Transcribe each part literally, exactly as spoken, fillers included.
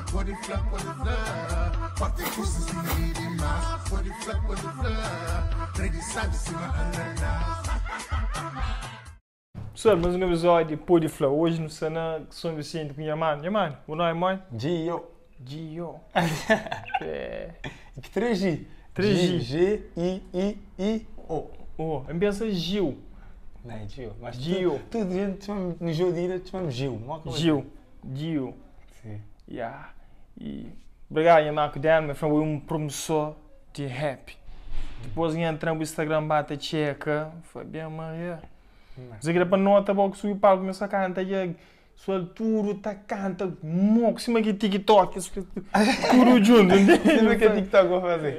Body flap, body flap. Party pussies in the leading mass. Body flap, body flap. Ready, sabe, se ananas. Pessoal, mais um episódio de Pô de Flow. Hoje no Sana São Vicente com Yaman. Yaman, o nome é mãe? Gio. Gio. É. Que três G? três G. G, I, I, I, O. Oh, empieza Gil. Não é Gio, mas Gio. Tu, tu gente, no jogo de ira, te chamamos Gil. Gil. Gil. Sim. Yeah. E obrigado, Yaman, que deram-me. Foi um professor de rap. Depois entramos no Instagram, bate a checa. Foi bem, Maria. Você queria para nota, porque subiu para começar a cantar e sua altura tá canta moco, cima que TikTok, curu junto, Cima que TikTok vou fazer.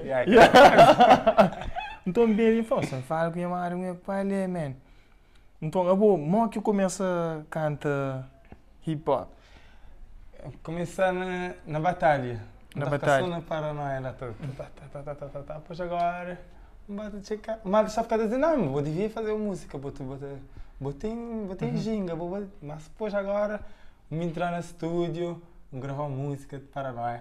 Então bem ele falou, você fala com a Maria, meu pai ali, man. Então eu vou, moco que começa a cantar hip hop. Começar na, na batalha. Na batalha. Na paranoia lá toda. Tá, tá, tá, tá, tá, tá. Depois agora, bate checar. Mas só ficar dizendo, não, vou devia fazer música, vou Botei, botei uhum. ginga, vou, mas depois agora me entrar no estúdio, gravar música de paranoia.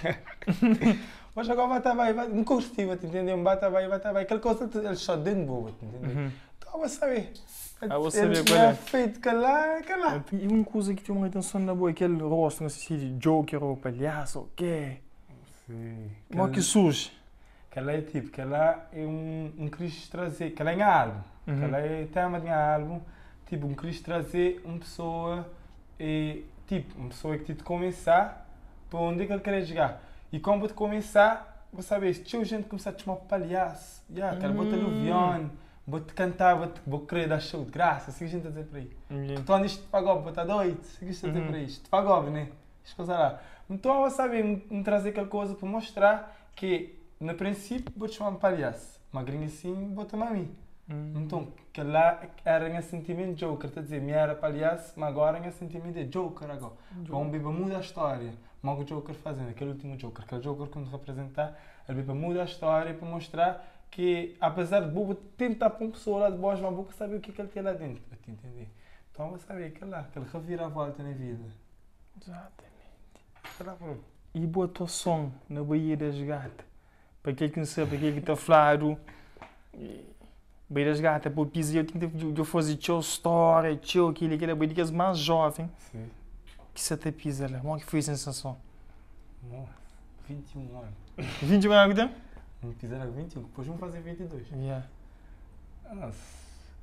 Mas agora vai estar bem, não curti, vai entender? Vai estar bem, vai estar bem. Aquela coisa ele só dentro boa, entendeu? Uhum. Então eu vou saber. Ah, vou saber qual é. Feito calar, calar. E uma coisa que tem uma atenção na boa, aquele rosto, não sei se Joker ou palhaço, o quê? Sim. Como que surge? Aquela é tipo, aquela é um, um quis trazer, aquela é álbum. Uhum. Aquela é tema de álbum, tipo, um quis trazer uma pessoa, e, tipo, uma pessoa que tipo começar para onde é que ele quer chegar. E como pode começar, você sabe, se tinha gente começar a te chamar palhaço, yeah, quero botar no avião, vou te cantar, vou, vou querer dar show de graça, assim que a gente está a dizer por aí. Uhum. Tu andas de pagode, vou estar doido, assim que a gente está a dizer por aí, de pagode, né? Escusa lá. Então, você sabe, me trazer aquela coisa para mostrar que, no princípio, vou te chamar palhaço, magrinho assim, vou tomar a mim. Hum. Então, que lá era meu sentimento de Joker, está a dizer, me era palhaço, mas agora é sentimento de Joker agora. Vamos beber muda a história, mas o Joker fazendo, aquele último Joker, aquele Joker quando representar, ele beber muda a história para mostrar que, apesar de Buba tentar para uma pessoa lá de boas, mas Buba sabe o que, é que ele tem lá dentro, para te entender. Então, vou saber que lá, aquele reviravolta na vida. Exatamente. E botou som na Baía das Gatas, para quem não sabe, para quem está claro. Bem das gatas, por piso eu tinha que fazer teu história, teu aquilo, aquele bem das mais jovem. Sim. Que você te pisa lá, como que foi a sensação? Nossa, vinte e um anos. vinte e um anos, então? Me pisaram com vinte e um, depois vamos fazer vinte e dois. Yeah. Nossa.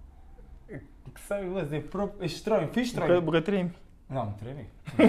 Que sabe fazer? É estranho, fiz estranho. Porque treme. Não, treme.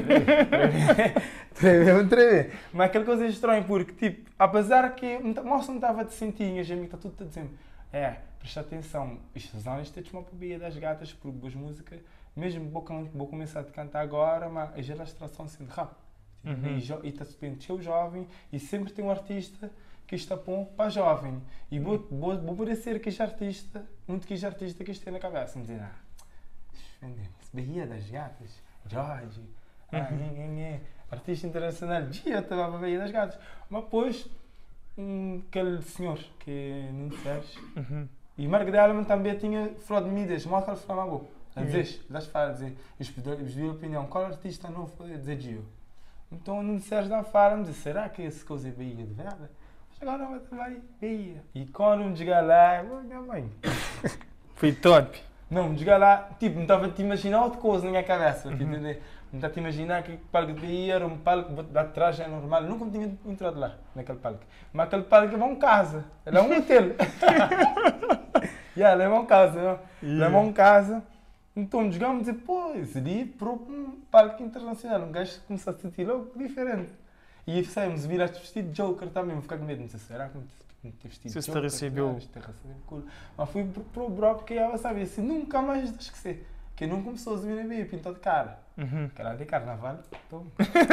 Treme, não treme. Mas aquela coisa é estranha porque, tipo, apesar que moça não estava a te sentir, a gente está tudo a dizer, é, presta atenção, estas anos têm uma pobia das gatas por boas músicas, mesmo vou, vou começar a cantar agora, mas a geração assim de rap. Uhum. E está subindo seu jovem e sempre tem um artista que está bom para jovem. E vou, vou, vou parecer que este artista, muito que este artista que este na cabeça, me dizer, ah, defendemos, Bahia das Gatas, Jorge, ah, uhum. nhê, nhê, nhê. Artista internacional, dia estava a Bahia das Gatas. Mas depois, um, aquele senhor que não disseste, uhum. E Marco de Alman também tinha flor de mídias, mal que ele falava a dizer, das falas, dizer, eles viram a opinião, qual artista novo foi dizer Gio? Então não disseste da fala, me disse, será que esse coisa é Bahia de verdade? Mas agora não vai Bahia. E quando me chegar lá, minha mãe. Foi top. Não, me chegar lá, tipo, não estava a te imaginar outra coisa na minha cabeça, uhum. Entender? Não estava a te imaginar que o palco de Bahia era um palco de atrás, é normal, eu nunca tinha entrado lá, naquele palco. Mas aquele palco é uma casa, ele é um hotel. Yeah, é uma casa, não? Yeah. É uma casa. Então, chegamos e pô, esse dia para um palco internacional, um gajo começou a se sentir logo diferente. E saímos, viraste vestido de Joker também, vou ficar com medo, não sei se será que me te vestido de Joker. Você recebeu? Te recebeu, cool. Mas fui para o bro porque ela sabia assim, nunca mais deixo esquecer. Que não começou a vir a ver, pintou de cara. Uhum. Cara de carnaval, toma.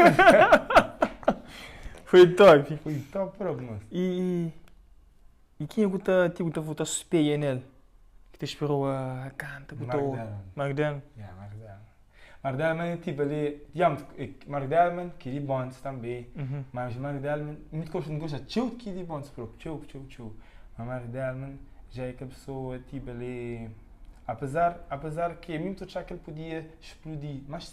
Foi top. Foi top, bro, moço. E, e quem é que está tipo, tá, tá suspeita nele? Que te esperou a canta, botou Magdalena. Yeah, Magdalena. Magdalena, tipo, ali, digamos, Magdalena, Kiddy Bonds também. Uhum. Mas Magdalena, muito gosto, não gosta de Kiddy Bonds, bro, tchau, tchau, tchau. Mas Magdalena já é que a pessoa, tipo, ali, apesar, apesar que é muito achar que ele podia explodir mais cedo.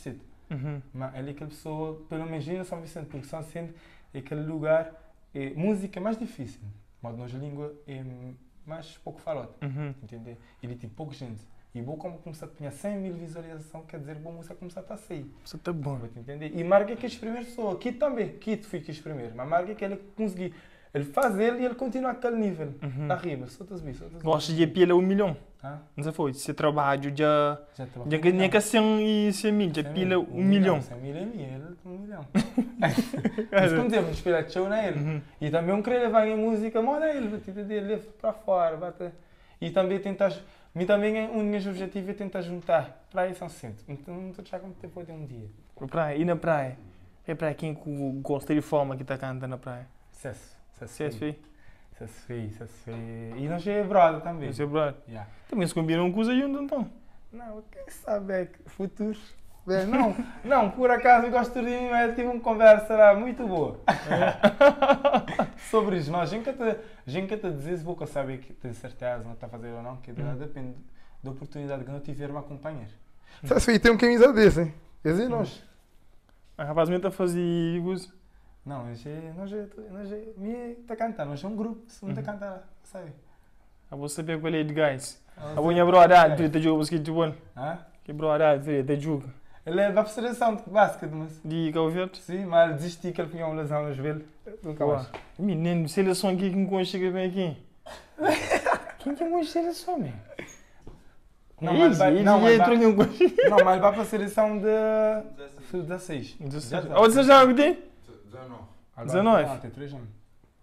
Uhum. Mas ali aquela pessoa, pelo menos em São Vicente, porque São Vicente é aquele lugar, é, música é mais difícil, mas nós língua é mais pouco falado, Uhum. entender? Ele tem pouca gente. E vou como começar a ter cem mil visualizações, quer dizer, boa música começar a sair. Isso tá bom. Vou te entender? E marca que as primeiras pessoas, Kit também, Kit fui que as primeiros, mas marca que ele conseguiu. Ele faz ele e ele continua aquele nível. Uhum. Tá arriba, só te vi, só te vi. Gosto de apela um milhão. Ah, Não sei foi, se trabalho já... já te Já que nem que cem e cem mil, já apela um milhão. cem mil é mil, ele um milhão. Mas como dizemos, inspirar show na ele. Uhum. E também um querer levar em música, moda ele, vou te entender, leva para fora. Bate. E também tentar, mim também é um dos meus objetivos é tentar juntar praia e São Vicente. Então não estou já como depois de um dia. Na praia, e na praia? É praia quem que gosta de forma que está cantando na praia? Sucesso. Se é feio. Sucesso feio, sucesso feio. E nós é brother também. Isso é brother. Yeah. Também se combinam com os juntos então. Não, quem sabe é que futuro. Bem, não, não, por acaso eu gosto de mim, mas tive uma conversa lá muito boa. Sobre isso, nós, a gente quer te dizer se vou saber que tem certeza, não está a fazer ou não, que Uhum. depende da oportunidade que não tiver uma companheira. Sabes que tem um camisa desse, hein? Esse é nós. A rapaz me está a fazer gozo. Não, nós é, nós é, nós é, me está a cantar, nós é um grupo, se não está a cantar, sabe? Eu vou saber qual é de guys. Ah, Eu vou minha brother, tu está jogando basquetebol. Hã? Que brother, tu está jogando. Ele é para a seleção de basquete, mas... De Cabo Verde? Sim, mas ele desistiu que ele tinha uma lesão no joelho. Nunca mais. Menino, seleção aqui que me conchega bem aqui. Quem que é uma seleção, man? Não, mas ele vai, não, mas ele vai, entrou em um conchega. não, mas ele vai para a seleção de dezasseis. Olha, você já que tem? dezenove. Agora, dezenove. Não, tem três anos.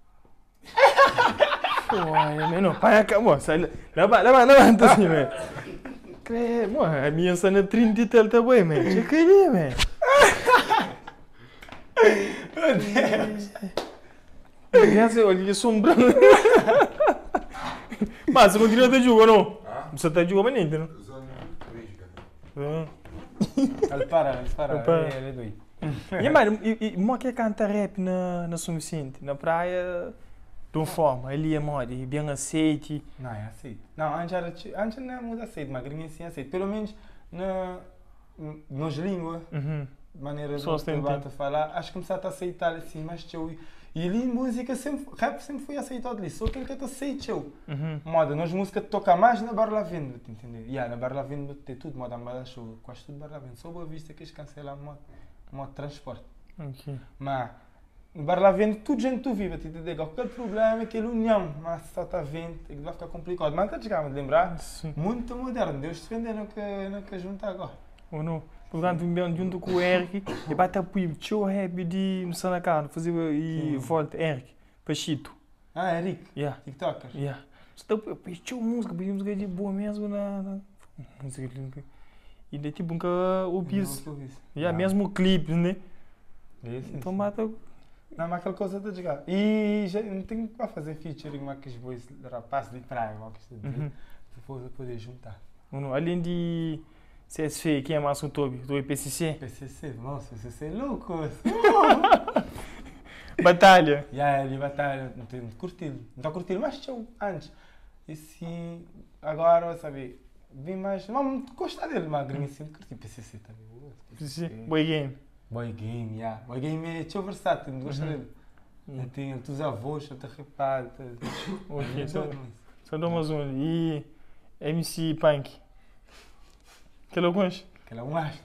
Olha, menino, pai, acabou. Sai, leva, leva, leva, assim, man. Creio, mano, a minha está na trinta e tal também, man. Já queria, man. Meu Deus! Graças, olha, que sombra. Mas você continua a jogar, não? Ah? Você está jogando ainda, não? dezenove. Ele para, ele para, Ele para. ele é doido. E, mano, e, e, mo que canta rap na, na São Vicente, na praia, de uma forma, ali é moda, e bem aceite. Não, é aceito. Não, antes, era, antes não é muito aceito, mas gringa sim é aceito. Pelo menos na, nas línguas, Uhum. maneira de Pessoas têm a falar, acho que começaste a aceitar assim, mas tchau. E ali música sempre, rap sempre foi aceitado ali, só aquele que te aceita tchau. Uhum. Moda, nós música toca mais na Bar Lavende, te entender? Yeah, na Bar Lavende tem tudo, moda, moda show, quase tudo Bar Lavende. Só Boa Vista que eles cancelam moda, moda transporte. Ok. Mas no Bar Lavende tudo gente tu vive, te entender? Qualquer problema é aquele união, mas só está vendo, é que vai ficar complicado. Mas está chegando de lembrar, Sim. muito moderno, Deus defender, não que, não que juntar agora. Ou não? Portanto, bem junto com o Eric, e bate a pui, tchau rap de Moçambique, fazer e Sim. volta, Eric, Pachito. Ah, Eric, Yeah, TikToker. yeah. Você tá, tchau música, porque música de boa mesmo na. na música de. E daí tipo nunca ouvi isso. Não, não isso. Yeah, Não. mesmo o clipe, né? Isso, Então isso. mata. Não, mas aquela coisa de jogar. E já não tenho para fazer featuring, mas que os boys de rapaz de praia, mas que Uhum. uhum. depois poder juntar. Ou não? Além de C S F, quem é mais o Toby? Do I P C C? P C C, nossa, P C C é louco. Batalha. E aí ele vai estar, não tem curtido. Não está curtindo, mas tchau, antes. E se agora, sabe, vim mais. Não, gostar dele, mas gringo assim, curti P C C também. P C C. Boy Game. Boy Game, yeah. Boy Game é tchau versátil, não gosto Uhum. dele. Ele tem os avós, ele está repado. Ok, então. Só dou mais um. E M C Punk. Que é louco, mas? Aquele é um astro.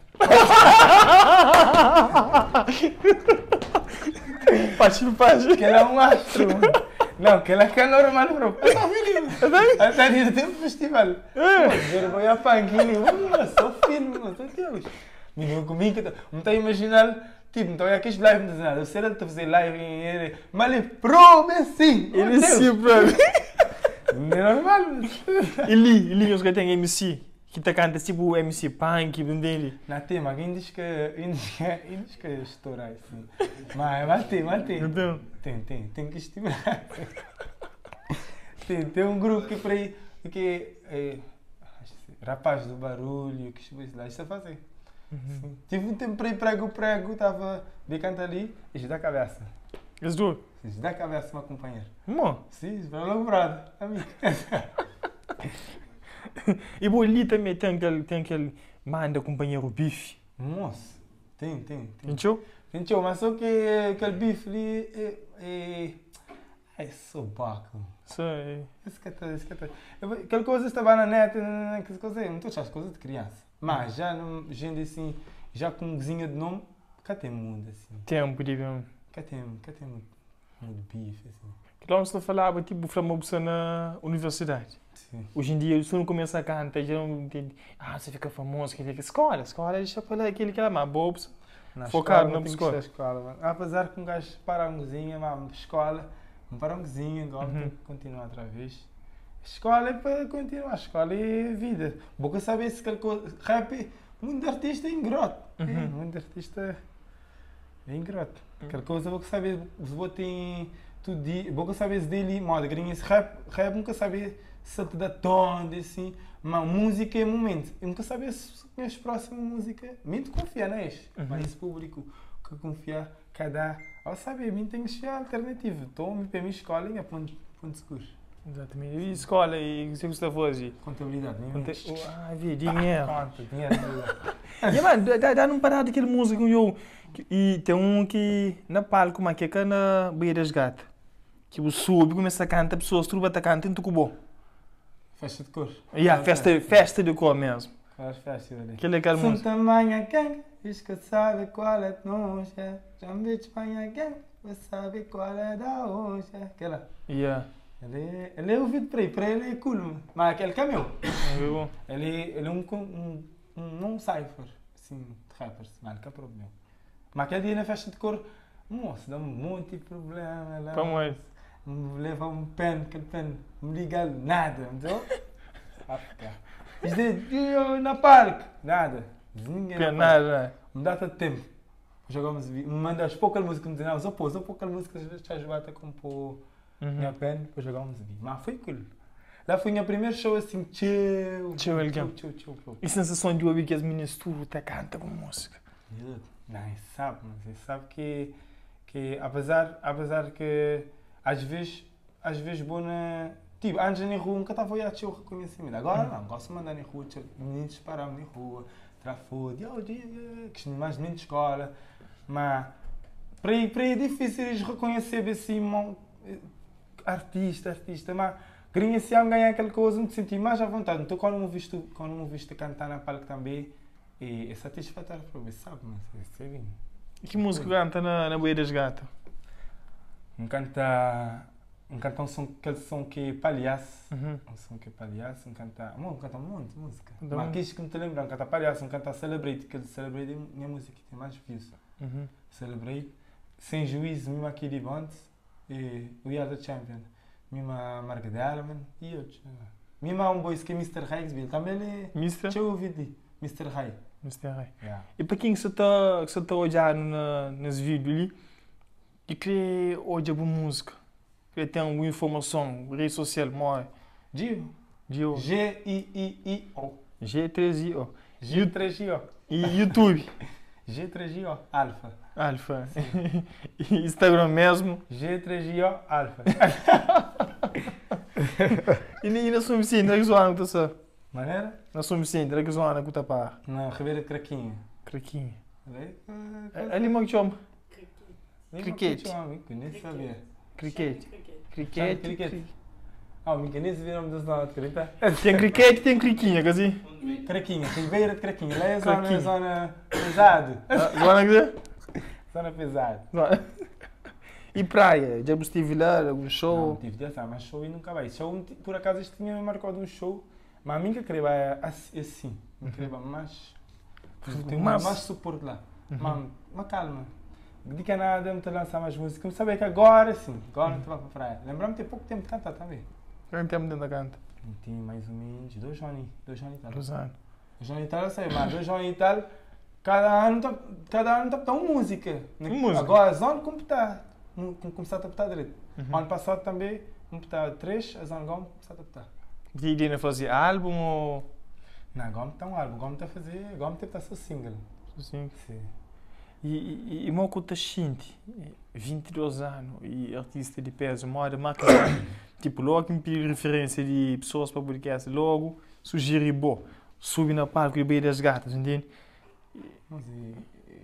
Patinho, patinho. Aquele é um astro. Não, aquele é que é normal, bro. Eu só filho. Até dia tem um festival. Eu vou a panquinha. Eu só filme, meu Deus. Menino comigo, não estou a imaginar. Tipo, então é aqueles live não nada. Eu sei que estou a fazer live em ele. Mas ele pro, sim. Ele sim, bro. Não é normal, mas. Ele, ele, os que tem M C. Que tá canta tipo o M C Punk, dele. Não tem, mas quem diz que. Quem diz que. Quem diz que estourar assim. Mas, mas tem, mas tem. Então. Tem, tem. Tem que estimular. Tem, tem um grupo que por aí. Que é. Rapaz do barulho, que chegou isso lá. Isso a fazer. Sim. Tive um tempo para ir prego, prego, estava de canto ali e já dá a cabeça. Eles dois. Já dá a cabeça, uma companheira. Mano. Sim, para logo brado, amigo. E bom, ali também tem aquele, tem aquele manda companheiro bife. Moço, Tem, tem, tem. Entendeu? Entendeu? Mas só que aquele bife ali é... é... é sobaco. Sei. Isso que é, isso que é. Eu- Aquela coisa estava na net, aquelas coisas, não estou a coisas de criança. Mas já, não- gente assim, já com cozinha de nome, cá tem mundo assim. Tempo, digamos. Cá tem, cá tem muito, muito bife assim. Que lá onde você falava, tipo, famoso na universidade. Sim. Hoje em dia, se você não começa a cantar, já não entende. Ah, você fica famoso, que fica escola. Escola, deixa para lá aquele que é mais bobos. Na Focado escola, na tem que escola. ser a escola. Mano. Apesar que um gajo para uma cozinha, mas escola, não para uma cozinha, agora Uhum. tem que continuar outra vez. Escola é para continuar, escola é vida. Boca saber se aquela coisa. Rap, muito artista é ingrato. Uhum. É, muito artista é ingrato. Aquela coisa, boca saber, se vou ter tudo dia, boca saber se dele, moda, grinha, esse rap, rap nunca saber se te dá tom, assim, mas música é momento. Eu nunca saber se conheces próxima música. Muito confia, não é? Uhum. Mas esse público que confia, cada. Ao saber, mim tem que ser alternativo. Estou para mim escola e é ponto, ponto seguro. Exatamente. E escola, e o que você gosta de fazer? Contabilidade, nem Conte- Conte... Ah, vi, dinheiro. Conta, dinheiro. E, mano, dá, dá num parado aquele músico que eu. que- E tem um que na palco, mas que é cá na Beira das Gatas. Que o sube, começa a cantar, pessoas, tudo bate a cantar, tudo bom. Festa de cor. E a festa, festa de cor mesmo. Faz festa ali. Aquele é aquela São música. tamanha quem, diz que sabe qual é a noja. Já me Espanha quem, você sabe qual é da hoje. Aquela. Yeah. Ele, é- ele é ouvido para aí, para ele é cool, mano. Mas aquele que é meu. É bom. Ele, ele é um, com- um, um não cipher, assim, de rappers, mano, que é problema. Mas aquele dia na festa de cor, moço, dá um monte de problema lá. Como é? Me leva um pen, aquele pen, me liga nada, entendeu? Ah, fica. Isto é na parque, nada. Ninguém Que é na parque. nada. Me dá-te tempo. Jogamos, me manda as poucas músicas, me dizem, não, só pô, só poucas músicas, às vezes te ajudar a compor minha Uhum. pen, depois jogamos vi. Mas foi cool. Lá foi o meu primeiro show assim, chill, Chill, chill, chill. chill, chill, chill. E sensação de ouvir que as meninas tudo até cantam com música. Não, ele sabe, mas ele sabe que, que apesar, apesar que às vezes, às vezes vou na... Tipo, antes na rua nunca estava a olhar o reconhecimento. Agora não, gosto de mandar na rua, tchau, meninos param na rua, tirar foto, oh, dia, que mais meninos de escola. Mas para aí, para aí é difícil eles reconhecerem assim, um, artista, artista, mas queria se ganhar aquela coisa, me senti mais à vontade. Então quando me viste, quando me viste cantar na palco também, é, é satisfatório para ver, sabe? Mas é sério. E que música canta na, na Beira das Gatas? Um canta, um canta um som, aquele som que é palhaço, Uhum. um som que é palhaço, um canta, um canta um monte de música. Então- Mas aqueles que me te lembram, um canta palhaço, um canta Celebrate, que ele Celebrate é minha música que tem mais views. Uhum. Celebrate, Sem Juízo, mesmo aqui de Bonds, e We Are The Champion, mesmo a Marca de Alman e outros. Mesmo há um boy que é mister Highsville, também ele é, Mister? deixa eu ouvir de mister High. Mister Ray. Yeah. E para quem você está você tá olhando na, nos vídeos ali, e queria olhar para música, queria ter alguma informação, rede social, maior, Gio, de o G I I I O. G três I O. G três I O. E YouTube, G três I O, Alpha. Alfa. E Instagram mesmo. G três I O, Alpha. E, e na sua vicina, era que zoana que está Maneira? Na sua vicina, era que zoana que está para Na Ribeira de Craquinha. Craquinha. Ali, Ali, meu que chama? nem Cricket. Eu nem sabia. Cricket. Cricket. Cricket. Ah, o nem viram dos lados, acredita? Tem cricket e tem criquinha, quer dizer? Craquinha, Ribeira de Craquinha. Lá é a zona, Craquinha. zona pesado. Zoana que dizer? Zona pesado. E praia? Já estive lá, algum Não, show? tive de assar, mas show e nunca vai. Show, por acaso, este tinha marcado um show, mas a mim que queria assim, assim. Não queria mais. Tem mais, mais suporte lá. Mas, mas calma. De que nada, me te lançar mais música. Me saber que agora sim, agora não te vai para a praia. Lembra-me de ter pouco tempo de cantar também. Quanto tempo dentro da canta? Tem mais ou menos dois anos, dois anos e tal. Dois anos. Dois anos e tal, eu sei, mas dois anos e tal, cada ano tá, cada ano tá a uma música. Música? Agora, as anos como está, começar a adaptar direito. Uhum. Ano passado também, como está três, as anos agora começar a adaptar. E ainda fazia álbum ou... Não, agora está um álbum, agora está a fazer, agora está a ser single. Assim? Sim. E, e, e uma coisa Shinti, vinte e dois anos, e artista de peso, uma hora máquina, tipo, logo que me pedir referência de pessoas para podcast, logo sugeri, bom, subi na palco e beira das gatas, entende? Mas e,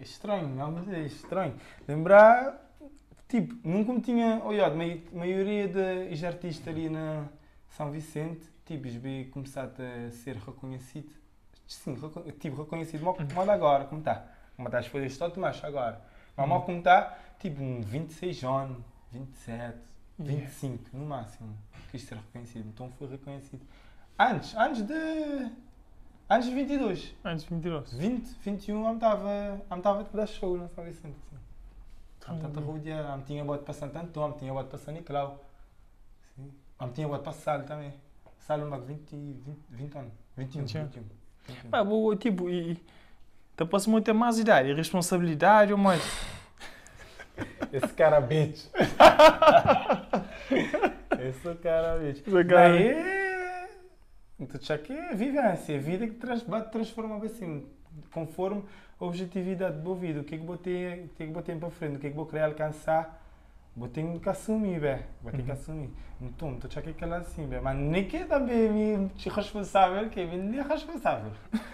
é estranho, não, mas é estranho. Lembrar, tipo, nunca me tinha olhado, a maioria dos artistas ali na São Vicente, tipo, eles começaram a ser reconhecidos, sim, reco tipo, reconhecido, mal como agora, como está. Como está as folhas de mais agora. Mas mal como está, tipo, um vinte e seis anos, vinte e sete, vinte e cinco, no máximo, quis ser reconhecido. Então fui reconhecido. Antes, antes de... Antes de vinte e dois. Antes de vinte e dois. vinte, vinte e um, eu estava a dar show na São Vicente. Assim. Tanta rodia, eu tinha bote para Santo Antônio, tinha bote para São Nicolau. Eu tinha bote para Salo também. Salo, mas vinte, vinte, vinte anos. vinte e um, vinte e um. vinte e um. Mas, bo, tipo, e... Então posso muito ter mais idade, responsabilidade ou mais? Esse cara bitch. Esse cara bitch. Esse cara... Daí, então já que é vivência, a vida que trans, transforma assim, conforme a objetividade do vida, o que é que botei, o que é que botei para frente, o que é que vou querer alcançar, vou ter que assumir, bé, vou ter que assumir. Então, tu já que é aquela assim, bé, mas nem que também me responsável, que nem é responsável.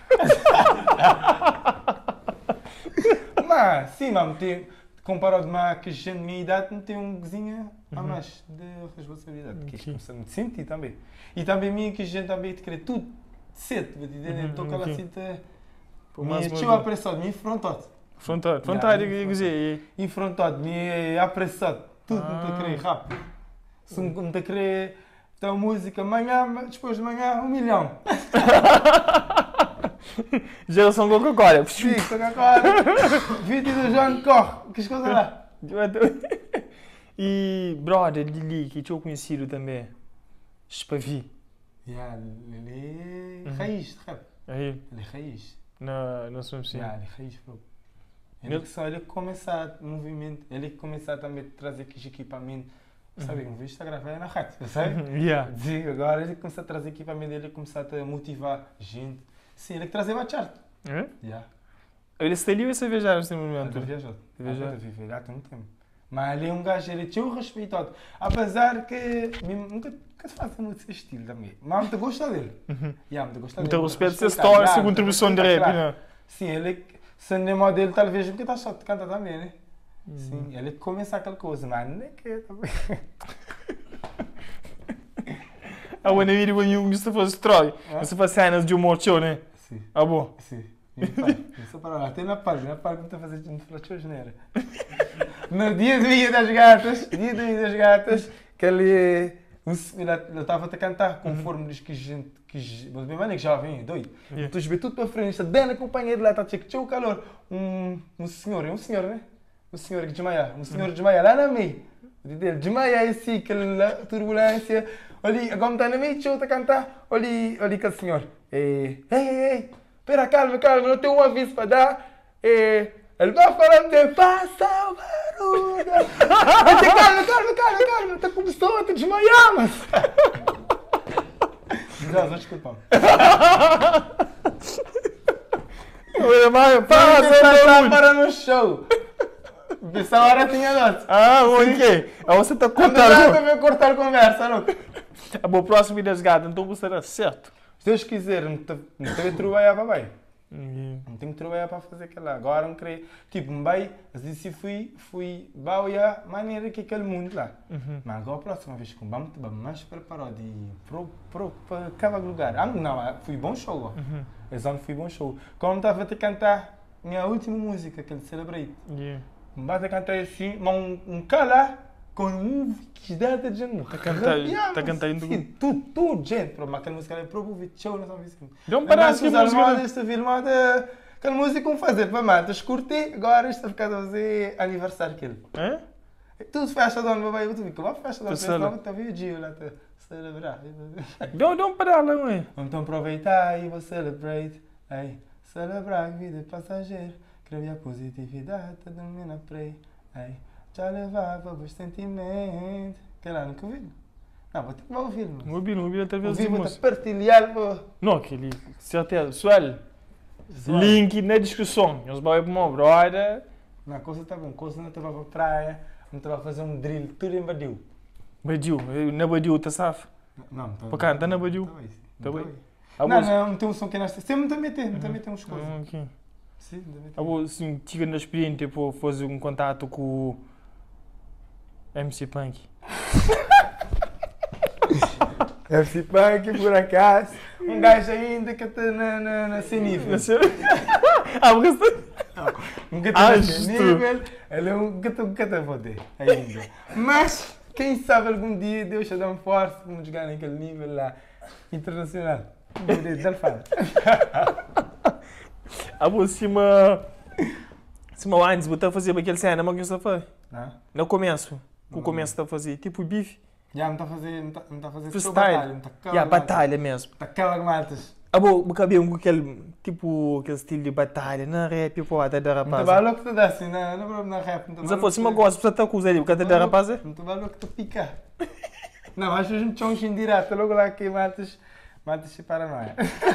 Mas, sim, mas tem, comparado com que gente da minha idade, não tem um cozinha a mais de responsabilidade, que é começar a me sentir também. E também mim que gente também te querer tudo cedo, vou te dizer, estou com ela assim, me tio apressado, me frontado. Frontado, frontado, eu dizer. E frontado, me apressado, tudo me te querer rápido. Se me te querer, então música, amanhã, depois de manhã, um milhão. Geração Coca-Cola. Sim, Coca-Cola. vinte e dois anos, corre. Que coisa lá. E, brother, Lili, que eu conhecido também. Espavi. Yeah, ele é raiz de rap. Aí? Ele é raiz. Não, não somos sim. Yeah, ele é raiz, bro. Ele que só ele que começa o movimento, ele que começa também a trazer aqueles equipamentos. Sabe, um vídeo está gravado na rádio, sabe? Yeah. Sim, agora ele começa a trazer equipamento, ele começa a motivar gente. Sim, ele que trazia a chart. É? Yeah. Ele está ali ou você viajar nesse momento? Ele viajou. Ele viajou. Ele vive há tanto tempo. Mas ele é um gajo, ele tinha o respeitado. Apesar que nunca, nunca se faz muito esse estilo também. Mas muito gosta dele. Uhum. Yeah, muito gosta Muito dele. respeito essa história, essa contribuição de rap, né? Sim, ele, se não é dele, talvez porque está só de cantar também, né? Uhum. Sim, ele começa aquela coisa, mas não é que é também. Ah, o inimigo when you used to first try. Você faz cenas de humor show, né? Sim. Ah, bom. Sim. Isso para lá, até na página, na página que está fazendo no Flash não era. No dia do Dia das Gatas, dia do Dia das Gatas, que ele estava a cantar conforme diz que gente, que mas bem maneiro, já vem, doido. Então, vê tudo para frente, está dando a companhia de lá, está a checar o calor. Um, um senhor, é um senhor, né? Um senhor que desmaia, um senhor desmaia lá na meia. Desmaia esse, aquela turbulência. Olha, agora está na meia, deixa eu cantar. Olha, olha aquele senhor. Ei, ei, ei, espera, calma, calma, não tenho um aviso para dar. É, ele vai falando de passa o barulho. Calma, calma, calma, calma, está começando a te desmaiar, mas. Não, desculpa. Passa, para no show. Essa hora tinha nota. Ah, ok. Aí você está cortando. Não vai cortar a conversa, não. A boa próxima Vida das Gatas, então você será certo. Se Deus quiser, não tenho que trabalhar para bem. Uhum. Não tenho que trabalhar para fazer aquilo. Agora não creio. Tipo, me vai, às vezes se fui, fui, vai a maneira que aquele mundo lá. Uhum. Mas agora a próxima vez que vamos estar mais preparado para cada lugar. Ah, não, foi bom show. Uhum. Esse ano foi bom show. Quando estava a te cantar minha última música, que ele Celebrate. Yeah. Me bate a cantar assim, mas um, um cara com um que data de gente. Está cantando, está cantando. Tudo, tudo, gente. Mas aquela música é próprio show na São Vicente. Deu um pedaço de música. Esta filmada, aquela música como fazer para matas, curti, agora está a ficar a fazer aniversário aquele. É? Tudo festa de ano, babai, tu fica, vai festa de ano, Terceira. não está vindo dia lá, está celebrar. Deu, deu um pedaço, não é? Vamos então aproveitar e vou celebrate, ei, celebrar a vida passageira, criar positividade, domina prei, ei, já levava os sentimentos, que lá nunca ouvi. Não, vou ter que ouvir, mano. Não ouvi, não ouvi até vezes. Ouvi, vou te partilhar, pô. Não, aquele, certeza. Pessoal, link na descrição. Nós vamos para uma brother. Na coisa está bom, coisa não estava para praia, não estava a fazer um drill, tudo em Badiu. Badiu, na Badiu, está safe? Não, está para cá, está na Badiu? Está bem. Está bem. Não, não, não tem um som que nós sempre também tem, também tem uns coisas. Ok. Sim, deve ter. Ah, bom, assim, tive na experiência, tipo, fazer um contato com o M C Punk. M C Punk, por acaso. Um gajo ainda que está na, na, na sem nível. Ah, porque você... Um gato na Ah, sem justo. nível. Ele é um gato um gato a poder ainda. Mas, quem sabe algum dia Deus te dá uma força para chegar naquele nível lá internacional. Dá fala. Ah, bom, cima... Cima antes, você fazia aquele cena, mas que você faz? Não? No começo. O começo está a fazer, tipo bife. Já me está a fazer, me está me tá a fazer só Freestyle. batalha. Me tá E a batalha mesmo. Está aquela maltas. Ah, bom, o cabelo com aquele, tipo, aquele estilo de batalha, na rap, pô, até da Não te rapaz. vai louco te dá assim, não, não vou na rap. Mas se fosse uma coisa, você está com os ali, porque até da rapaz. Não te vai louco te pica. Não, acho que a gente tinha um direto, logo lá que matas, matas se para nós.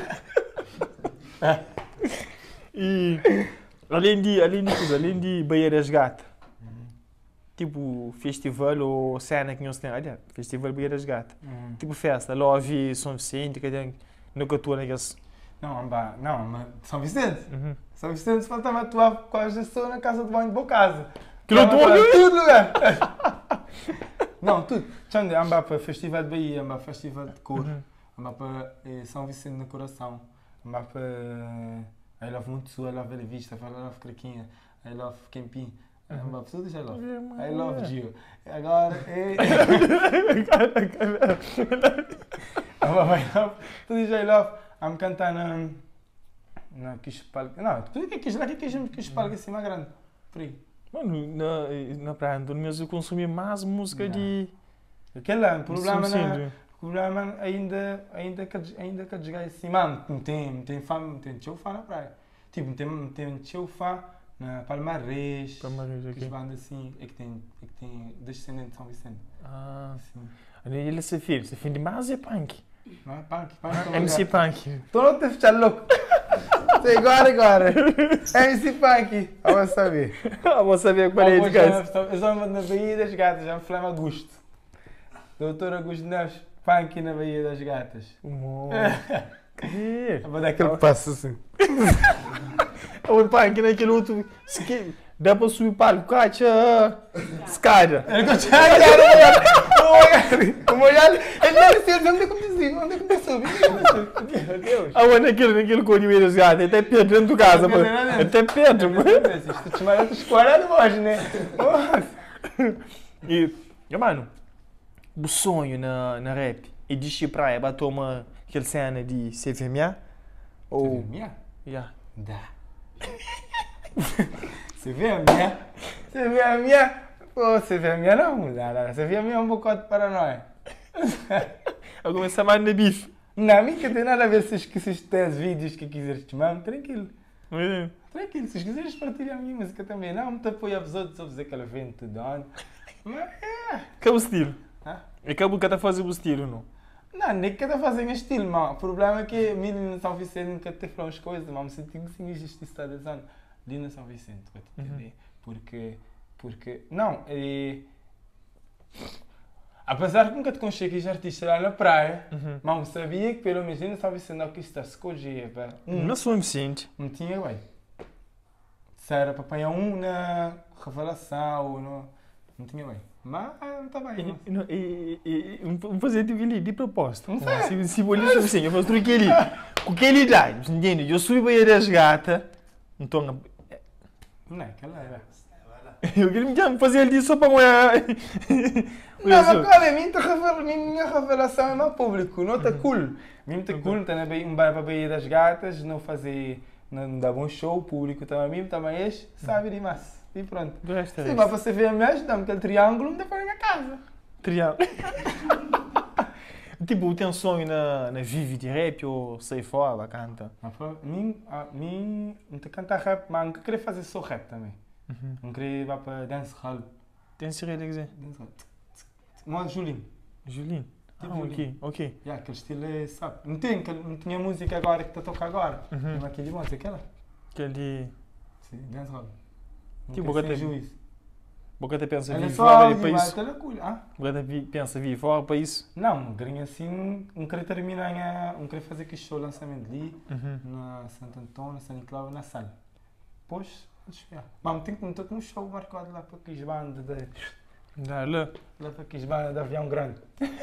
E além de, além de coisa, além de Baieiras Gata, tipo festival ou cena que nós temos, olha, festival Baieiras Gata, Uhum. tipo festa, Love, São Vicente, que tem no que tu naqueles. Não, amba, não, mas São Vicente. Uhum. São Vicente falta-me atuar quase estou na casa de banho de boa casa. Que não Tava tô, a né? tudo lugar. Não, tudo. Xande, amba para Festival de Bahia, amba Festival de Cor, Uhum. amba para eh, São Vicente no Coração, amba para I Love Muito Sul, I Love Bela Vista, I Love Craquinha, I Love Campim, amba para tudo isso I Love. I Love Gio. Agora, eh... amba para I Love, tudo isso I Love. Amba cantar na... na Quixpalga, não, tudo que é Quixpalga, que é Quixpalga assim mais grande, por aí. Mano, na, na Praia Antônio eu consumi mais música de. Aquele é o problema, São na, Vicente. o problema ainda, ainda que ainda que jogar assim, mano, não tem, não tem fã, não tem teu fã na praia. Tipo, não tem, não tem teu fã na Palmares, Palmares, que ok. as bandas assim, é que tem, é que tem descendente de São Vicente. Ah, Assim. ele se filho, se filho demais é punk. Não é punk, punk. M C Punk. Estou não te ficar louco. Sei agora, agora. M C Punk. Eu vou saber. Ah, vou saber que parei de casa. Eu só me na Bahia das Gatas, já me falei Augusto. Doutor Augusto Neves, Punk na Bahia das Gatas. Que? Eu vou dar aquele passo assim. O punk naquele outro. ski- Dá para subir para o cacha. Escada. Ele continua a olhar, o olhar, ele não sei onde é que eu preciso, onde é que eu preciso. Meu Deus. Ah, mas naquele, naquele código de gato, até Pedro dentro de casa, mano. Até Pedro, mano. Isto te chama outros quarenta hoje, né? E, e, mano, o sonho na, na rap e de ir praia, bateu uma aquele cena de C V M A? Ou. Minha? Yeah. Dá. Você vê a minha? Você vê a minha? Pô, você vê a minha não? Dá, dá. Você vê a minha é um bocado de paranoia. Eu comecei a mais na bife. Não, a mim que tem nada a ver se esqueces dez vídeos que quiseres te mandar, tranquilo. Tranquilo, se quiseres partilhar a minha música também. Não, me te apoio aos outros, só dizer que ela vem te dando. Mas é. Que é o estilo? Hã? É que a boca está a fazer o estilo, não? Não, nem que está fazendo estilo, mano. O problema é que a mim no São Vicente nunca te falou as coisas, mas me senti que sim existe isso toda a ali no São Vicente, para te entender. Porque, porque, não, é... Apesar que nunca te conchei que artista lá na praia, Uhum. mas eu sabia que pelo menos no São Vicente não quis estar escolher, pá. Um, Não sou Vicente. não tinha, ué. Se era para apanhar um na revelação ou no... Não tinha, ué. Mas não está bem, E, não. e, e, e, vamos fazer tipo ali, de propósito. Não sei. Se, se vou lhe assim, eu faço tudo aquele. Com aquele idade, entende? Eu subi para ir das gatas, então. Não é, aquela era. Eu queria me fazer ele disso só para uma. Não, mas olha, minha revelação, minha revelação é mais público, não está cool. Minha está cool, está na Bahia, um bar para a Bahia das Gatas, não fazer, não dá bom show, o público também, mim também é, sabe demais. E pronto. Do resto é Se isso. vai você ver a minha, dá-me aquele triângulo, não dá para a minha casa. Triângulo. Tipo, tem um sonho na, na Vivi de rap ou sei fora, canta. Mas para mim, a mim, não te canta rap, mas não queria fazer só rap também. Não queria ir para dance hall. Tem se quer dizer? Dance hall. Mas Julinho. Julinho. Ah, Tipo ok, ok. Yeah, aquele estilo é, sabe? Não tem, aquele- não tinha música agora que está a tocar agora. Uhum. Mas aquele música, aquela? Aquele. Sim, dance hall. Não Tipo, quer agora ser tem- juiz. Boca até pensa Ela é vir só fora áudio, para mas isso. ela é cool. Ah? Boca até vi- pensa vir fora para isso. Não, um queria assim, um queria terminar, um queria fazer aquele show lançamento ali, Uhum. na Santo Antônio, na São Nicolau, na sala. depois, mas tem que meter um show marcado lá para aqueles bandas de... Dá lá. Lá para aqueles bandas de avião grande.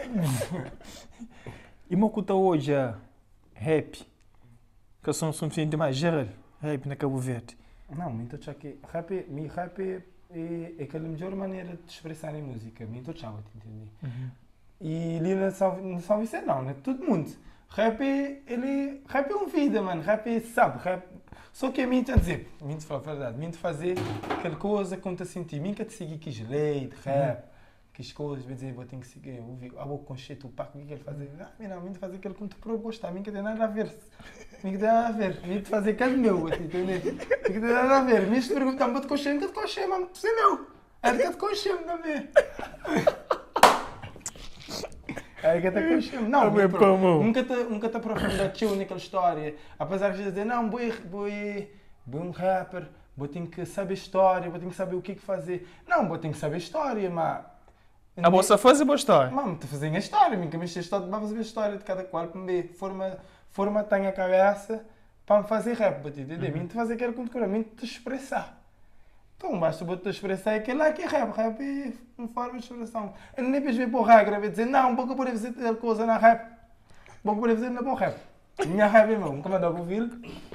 E uma coisa hoje é rap. Que são suficiente mais geral. Rap na Cabo Verde. Não, muito tchau que rap, mi rap é, é, é aquela melhor maneira de expressar em música. Muito tchau, entende? Uhum. E ali na São, na São Vicente não, né? Todo mundo. Rap é, ele, rap é uma vida, mano. Rap é, sabe, rap... Só que é mim a dizer, mim te falar a verdade, mim te fazer aquela coisa que eu te sentir, mim que te seguir quis lei, de rap, quis coisas, vai dizer, vou ter que seguir, ouvir, ah, vou concheto, o paco, o que que ele fazer? Ah, não, mim te fazer aquilo que te próprio gostar, mim que tem nada a ver, mim que tem nada a ver, mim te fazer aquele meu, entendeu? Mim que tem nada a ver, mim te perguntar, vou te concheto, que te concheto, mas tu sei meu, é que te concheto também. É que te concheto, não, nunca te, nunca te aprofundou naquela história, apesar de dizer, não, vou vou vou um rapper, vou ter que saber história, vou ter que saber o que que fazer. Não, vou ter que saber história, mas... A bolsa fazer boa história. Mas te fazer a história, me mexer a história, vamos ver a história de cada qual, para me forma, forma tem a cabeça, para me fazer rap, para te entender? Me te fazer aquilo que eu me te expressar. Então, basta te expressar aquilo lá que é rap, rap é uma forma de expressão. Eu nem depois ver por regra, vai dizer, não, vou poder fazer tal coisa na rap, vou poder fazer na boa rap. Minha rap é meu, nunca mandou para ouvir.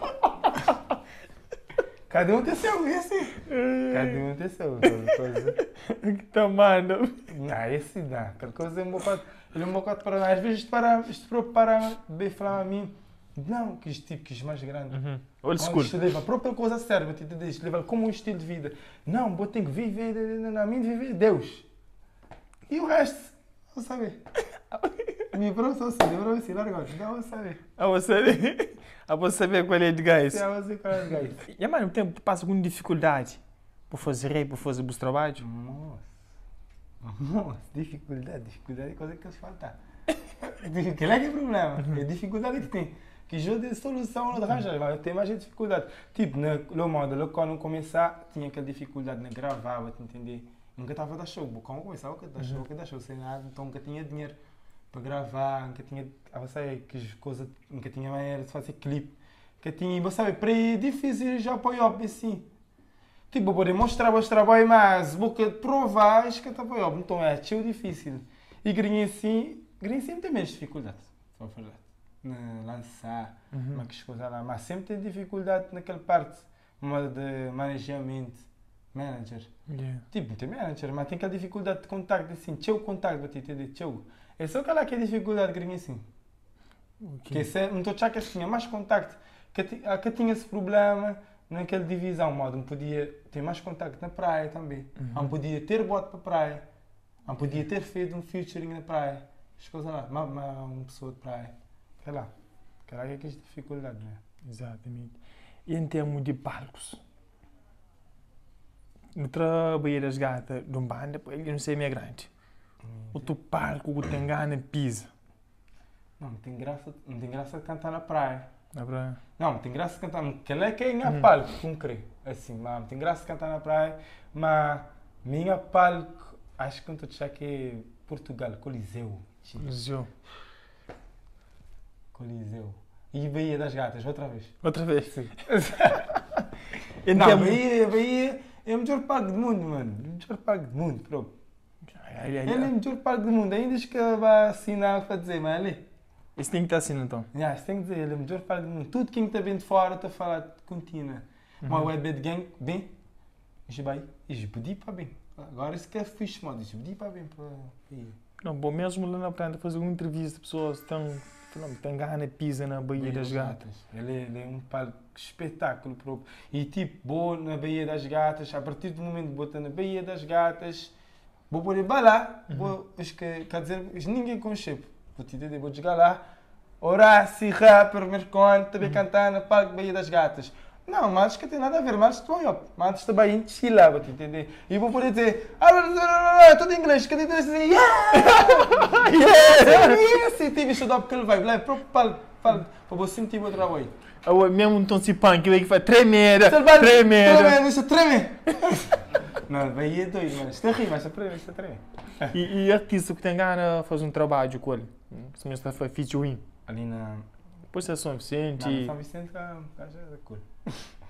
Cada um tem seu, é assim. Cada um tem seu. Coisa. Que tá mano. Não, esse não. Aquela coisa é um bocado. Ele é um bocado para nós. Às vezes para, isto para bem falar a mim. Não, que este tipo que é mais grande. Uhum. Old school. Isto leva a própria coisa serve, te entender? Isto leva como um estilo de vida. Não, vou ter que viver, na mim viver Deus. E o resto, vou saber. A minha prova só assim, a prova assim, larga agora. Não vou saber. Ah, você ah, vou saber qual é de gás. Sim, eu vou saber qual é de gás. E, mano, o tempo tu passa com dificuldade para fazer rap, para fazer os trabalhos? Nossa. Nossa, dificuldade, dificuldade é coisa que eles faltam. Aquele é que é o problema. É a dificuldade que tem. Que já de solução não arranja, mas tem mais dificuldade. Tipo, no modo, lá quando começar, tinha aquela dificuldade na gravar, para entender. Nunca estava a dar show. Quando começava, nunca dar show, nunca dar show, sem nada, então nunca tinha dinheiro para gravar, nunca tinha, você que coisa, nunca tinha maneira de fazer clipe, nunca tinha, você sabe, para é difícil já apoiar assim. Tipo, poder mostrar o trabalho, mas vou que provar, acho que está apoiar. Então é tão difícil. E grinha assim, grinha sempre tem menos dificuldade, para falar. Lançar, uhum. Mas que coisa lá, mas sempre tem dificuldade naquela parte, uma de manejamento, manager. Yeah. Tipo, não tem manager, mas tem aquela dificuldade de contacto assim, teu contacto, para te entender, teu. É só aquela que é dificuldade que grinha assim. Okay. Que é, não estou a achar que tinha mais contacto, que, que tinha esse problema naquela divisão, modo, não podia ter mais contacto na praia também, uhum. Não podia ter bote para a praia, não podia ter feito um featuring na praia, as coisas lá, uma, uma, uma pessoa de praia, sei lá, aquela que é que é dificuldade, não é? Exatamente. E em termos de palcos? No trabalho das gatas de um banda, ele não sei meio grande. O teu palco que tem gana pisa. Não, não tem graça, não tem graça de cantar na praia. Na praia? Não, não tem graça de cantar, que é que é minha palco, como creio. Assim, mas não tem graça de cantar na praia, mas minha palco, acho que estou a achar que é Portugal, Coliseu. Coliseu. Coliseu. E Baía das Gatas, outra vez. Outra vez? Sim. Não, Não, Baía, Baía é o melhor palco do mundo, mano. O melhor palco do mundo, próprio. Ai, ai, Ele é o ai. melhor palco do mundo, ainda que vai assinar para dizer, mas ali. Isso tem que estar assim então. Yeah, isso tem que dizer, ele é o melhor palco do mundo. Tudo quem está bem de fora está a falar contínua. Mas o Bad Gang, bem, isso vai, isso pedi para bem. Agora isso que é fixe, mano, isso pedi para bem para ir. Não, bom, mesmo lá na praia, fazer uma entrevista, pessoas estão, têm gana pisa na Baía das Gatas. Ele é, ele é um palco espetáculo próprio. E tipo, vou na Baía das Gatas, a partir do momento que botar na Baía das Gatas, vou poder balar, uhum. Vou, acho que, quer dizer, ninguém conhece. Vou te entender, vou chegar lá, Horácio, rapper, Mercon, também uhum. Cantar no palco Baía das Gatas. Não, mas que tem nada a ver, mas estou aí, mas estou bem chila, vou te entender. E vou poder dizer, ah, tudo em inglês, que dizer assim, yeah! Yeah! Yes! E tive estudado porque ele vai, lá, próprio palco, para você sentir o trabalho. Ah, mesmo um tom de punk, ele vai tremer, tremer. Tremer, isso treme. Não, Baía é doido, mas está a rir, mas está a tremer, está a tremer. E, e artista que tem gana fazer um trabalho com ele? Se mesmo está a featuring. Ali na... Depois é São Vicente. Não, São Vicente é cool.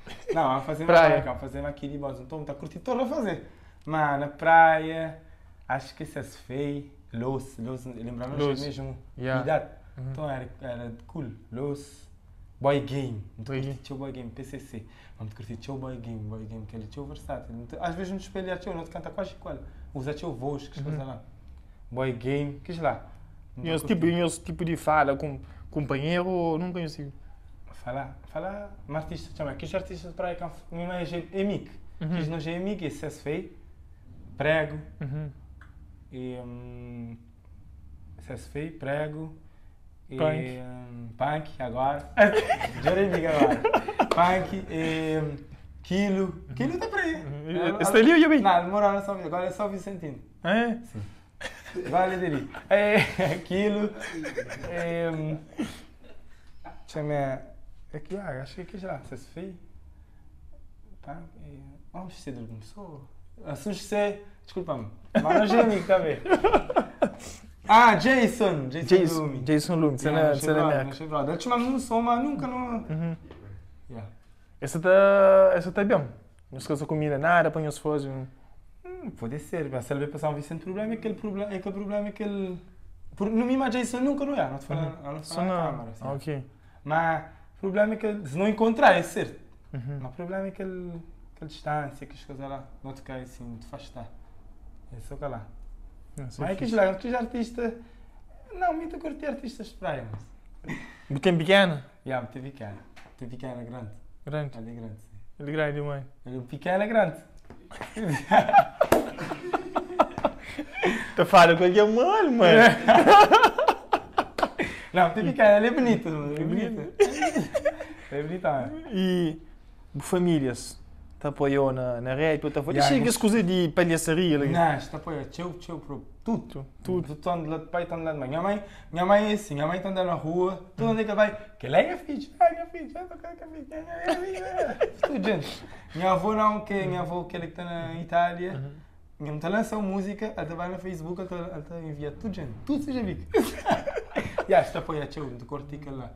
Não, vamos fazer Praia. na vamos fazer aqui de boas. Então, tá curtindo todo a fazer. Mas na praia, acho que isso é feio. Los, los, lembramos Los. mesmo. Yeah. Idade. Uhum. Então era, era cool. Los, boy game. Muito Boy curti game. teu boy game, P C C. Vamos curtir teu boy game, boy game, que ele é teu versátil. Muito- Às vezes não espelha teu, não te canta quase igual. Usa teu voz, que coisa lá. Boy game, que lá. E esse tipo, e esse tipo de fala com companheiro, não conheci. Fala, fala, um artista, chama, que os artistas de praia, que minha mãe é amigo. Uhum. Que não é amigo, esse é feio. Prego. Uhum. E, um, C S F, prego e Punk. um, punk agora. Jurei amigo agora. Punk e um, quilo. Quilo está por aí. Uhum. Esse ali eu ia bem. Não, ele morava só agora é só Vicentino. É? Sim. Vale dele. É, quilo. É, um, chama. Aqui, ah, acho que aqui já. C S F. Punk e. Vamos ser de alguma pessoa. Assunto que desculpa-me. Mas não é amigo também. Ah, Jason! Jason, Jason, Lume. Jason Lume, você Yeah, não você não é Chevrolet, Chevrolet. Ele chamava no som, mas nunca no... Uhum. Yeah. Essa tá, essa tá bem. Não se casa comida nada, põe os fozes. Hum, pode ser, mas se ele vai passar um Vicente, o problema é aquele problema, é aquele problema é que ele... Por, no mínimo, a Jason nunca não é, não te fala, Uhum. não te Só fala na não. câmara. Assim. Ah, ok. Mas o problema é que ele, se não encontrar, é certo. Uhum. Mas o problema é que ele, aquela distância, que as coisas lá, não te cai assim, te afastar. É só que lá. Não, Mas é que os lá, que os artistas... Não, muito curti artistas de praia, mas... Botem pequeno? Já, muito pequeno. Muito pequeno, é grande. Grande. Ele é grande, sim. Ele grande demais. Ele é pequeno, é grande. Tu fala qualquer mal, mano. Não, muito pequeno, ele é bonito, mano. Ele é bonito. Ele é bonito, mano. E famílias te apoiou na, na rede, tu foi. Yeah, Chega mas- as coisas de palhaçaria ali. Não, está apoia, tchau, tchau, pro. Tudo. Tudo. Tudo. Tudo está de lado de pai, está de lado de mãe. Minha mãe, minha mãe é assim, minha mãe está andando na rua, tudo onde é que vai, que ela é filho, é minha filha, é minha filha, é minha filha. Tudo, gente. Minha avó não, que minha avó, que ela que está na Itália, minha mãe está lançando música, ela está no Facebook, ela está, ela está enviando tudo, gente. Tudo seja visto. E acho que apoia, tchau, de cortica lá.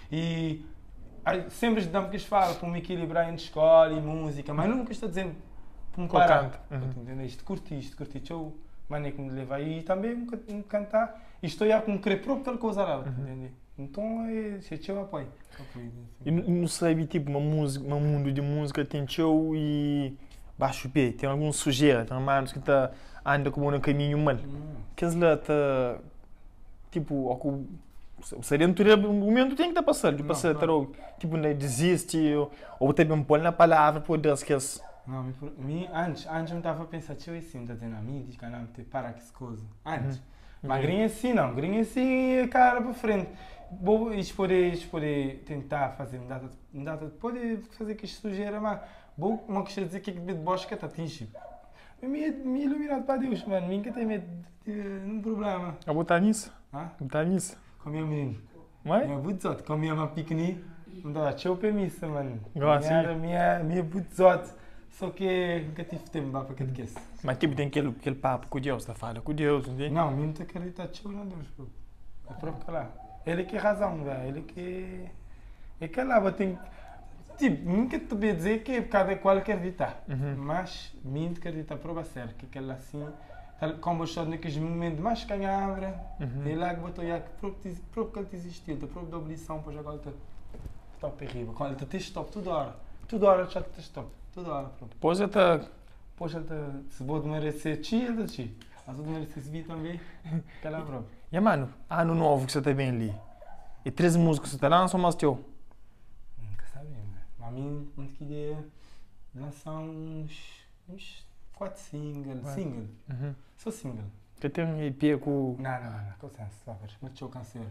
E aí, sempre damos que falo para me equilibrar entre escola e música, mas nunca estou dizendo para me Qual parar. canto? Uhum. Entendeu? Isto curti, isto curti, tchau. Maneira como me leva aí e também um, ca- um cantar e estou já com querer próprio tal coisa lá, entende? Então é se eu apoio. Apoio, E não- não sabe, tipo, uma música, um mundo de música tem show e baixo pé, tem algum sujeira, tem manos que tá anda como no caminho mal. Hum. Que eles lá tá, tipo, ou com- o serentura, o momento tem que estar passando, tipo, Não, passar, não. tarô, tipo, não desiste, ou, ou também um pôr na palavra, por Deus, que eles... Não, me, por- me, antes, antes eu estava a pensar, deixa eu ir assim, está dizendo a mim, diz que não, te para que se coisa. Antes. Mas Uhum. grinha assim não, grinha assim é cara para frente. Vou poder, poder tentar fazer, me data, me data, pode fazer que isto sujeira, mas vou, não quero dizer que é de bosque está atingido. Me, me iluminado para Deus, mano, ninguém tem medo de, de um problema. A botar nisso? Ah? Botar nisso? Com a minha menina. Mas? Minha butzote, com a minha pequenina, não dá, deixa eu permissa, mano. Gosto, minha, sim. minha, minha butzote. Só que nunca tive tempo para catequese. Mas, tipo, tem aquele, aquele papo com Deus, tá fala com Deus, não tem? Não, mesmo te acredita, tchau, não Deus, pô. É próprio lá. Ele que é razão, velho. Ele que. É que lá, eu tenho. Tipo, nunca te podia dizer que é por causa de qual acreditar. Uhum. Mas, mim acredita, prova sério, que aquela assim. Tal como eu estou naqueles momentos mais canhabra, Uhum. é lá que botou já que próprio próprio que ele te existiu, da própria obrigação para jogar o teu top arriba. Quando ele te tens stop, toda hora. Toda hora já te tens stop. Toda hora, pronto. Depois eu tá... Poxa, ele te, se vou merecer chi, ele te chi. Mas se vou merecer se também, aquela própria. E, mano, ano novo que você tá bem ali. E três músicas você tá lançando, mas teu? Nunca sabia, né? Mas a mim, não queria lançar uns, uns quatro singles. Vai. Single. Uhum. Só single. Que tem um E P com... Não, não, não. Com licença, só ver. Mas deixa eu cancelar.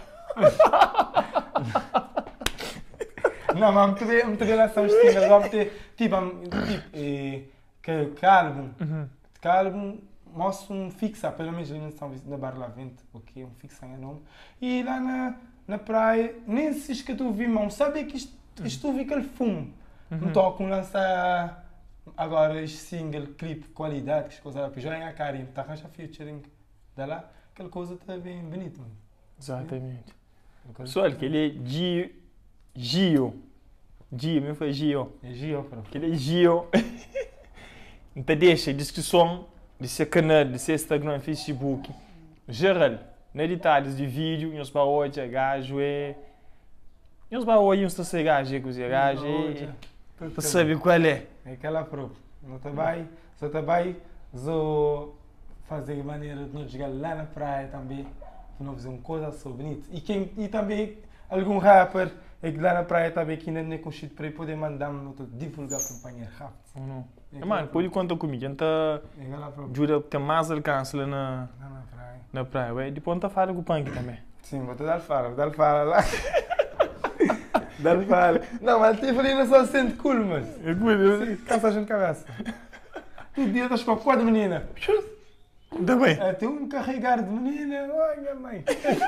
Não, mas muito bem, muito bem lançar uns singles. Vamos ter, tipo, um, tipo eh, que, que álbum, Uhum. que álbum mostra um fixa, pelo menos ali na São Vicente da Barra Lavente, ok, um fixa em nome. E lá na, na praia, nem se que tu vi, mão, sabe que isto, isto vi aquele fumo. Não estou com lançar agora este single, clipe, qualidade, que as coisas lá, já é a cara, está arranja featuring, dá lá, aquela coisa está bem bonita, mano. Exatamente. Aquela coisa- Pessoal, que ele é Gio... Gio. Gio, me foi Gio. É Gio, bro. Aquele é Gio. Então deixa a descrição de seu canal, de seu Instagram, Facebook. Geral, não detalhes de vídeo, nós para hoje, gajo é... Nós para hoje, nós estamos a gajo, é gajo é... Tu sabe qual é? É aquela própria. Não tá bem, só tá bem, só fazer maneira de nós chegar lá na praia também, para nós fazer uma coisa só bonita. E, quem, e também algum rapper é que lá na praia também que ainda não é conhecido para poder mandar-me divulgar para companhia rápido. Ou não? É É, mano, pode contar comigo, então É aquela própria. ajuda a ter mais alcance lá na, Lá na praia. na praia, ué. Depois não fala com o punk também. Sim, vou te dar fala, vou dar fala lá. Dar fala. Não, mas tipo ali não só se sente cool, mas. É coisa, Sim, caça de cabeça. Um dia estás com a quadra menina. também. Até um carregar de menina. Ai, minha mãe.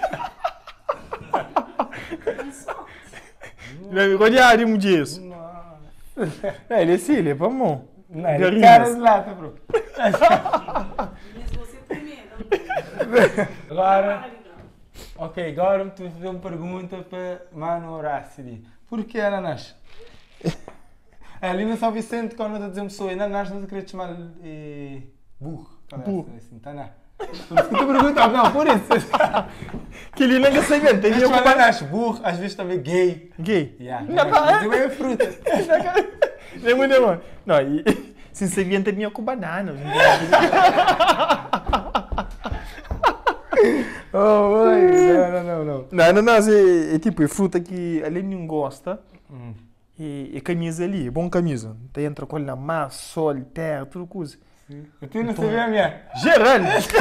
Olha, um dia isso. Nossa. É, ele é assim, ele é para mão. Não, ele Galinhas. cara de lata, bro. Mas você primeiro. Agora, ok, agora me vou fazer uma pergunta para Mano Horácio. Por que ela nasce? É, ali no São Vicente, quando eu estou a dizer uma pessoa, ainda nasce, não se queria chamar eh, burro. Burro. Assim, tá na. Por isso que tu perguntas, não, por isso. Que ele não quer saber, tem Mas que quando ela nasce burro, às vezes também gay. Gay. Yeah, Não, mas eu é fruta. Não é muito bom. Não, e se você vier também com banana. Oh, oi. Não, não, não, não. Não, não, não, é, é tipo, é fruta que além não gosta. Hum. E, e camisa ali, é bom camisa. Tem entra com na massa, sol, terra, tudo coisa. Eu tenho não sabia a minha. Geral!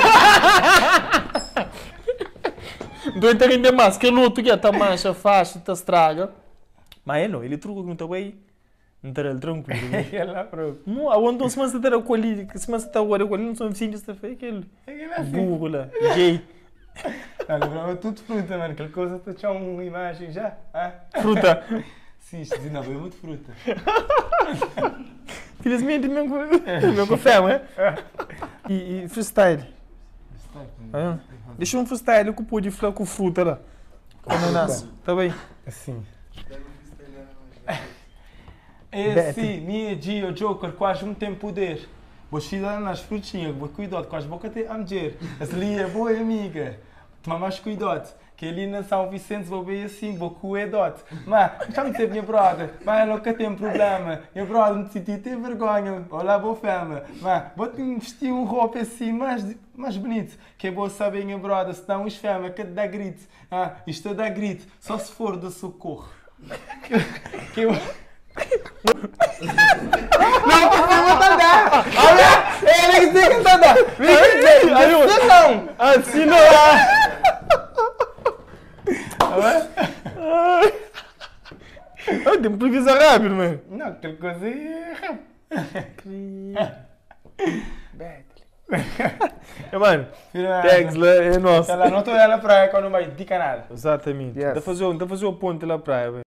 Do entender de massa, que luto que tá mancha, faixa, tá estraga. Mas ele não, ele truca que não tá bem. Não tá ele tranquilo. Ela própria. Não, aonde se você tá com ali, se você tá com ali, não são vizinhos, tá feio aquele. Aquele assim. Burro lá, gay. Olha, é tudo fruta, mano. Aquela coisa, tu tinha uma imagem já. Ah? Fruta. Sim, isto não, é muito fruta. Felizmente, meu meu café, não é? E, e freestyle. Ah, deixa um freestyle com o pô de fla com fruta lá. Quando nasce, tá bem? Assim. Esse, minha dia, o Joker, quase um tem poder. Vos fiz nas frutinhas, vou cuidado, quase boca tem a mulher. Essa ali é boa amiga. Toma mais cuidado. Que ali na São Vicente vou ver assim, vou cuidado. Mas, chama-me dizer, minha brother, mas nunca tem problema. Minha brother, me senti ter vergonha. Olá, boa fama. Mas, vou-te vestir um roupa assim, mais, mais bonito. Que é bom saber, minha brother, senão os fama, que dá grito. Ah, isto dá grito, só se for do socorro. Que eu... Não, você vai tá dar! Olha! Ele que tem que tá dar! Vem que vem! Você não! Assim não é! Ah, tem preguiça rápido, mano. Não, aquela coisa é... É, mano, tags lá é nosso. Ela não estou lá na praia quando vai de canal. Exatamente. Yes. Dá fazer, dá fazer o ponto lá praia, velho.